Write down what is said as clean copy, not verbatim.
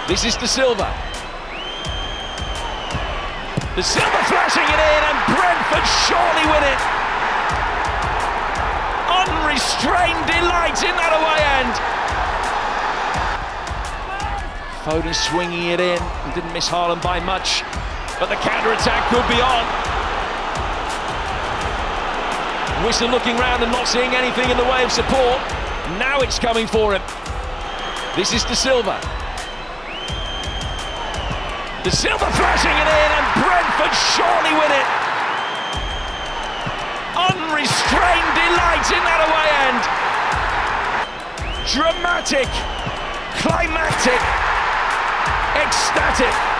This is De Silva. De Silva flashing it in, and Brentford surely win it. Unrestrained delight in that away end. Foden swinging it in, and didn't miss Haaland by much, but the counter-attack could be on. Whistle looking round and not seeing anything in the way of support. Now it's coming for him. This is De Silva. De Silva flashing it in, and Brentford surely win it. Unrestrained delight in that away end. Dramatic, climactic, ecstatic.